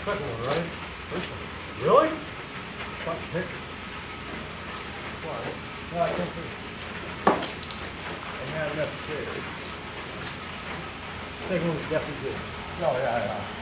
Second one, right? First one. Really? Fucking picture. Why? No, I can't see. I have enough to share. Second one was definitely good. Oh, yeah, yeah.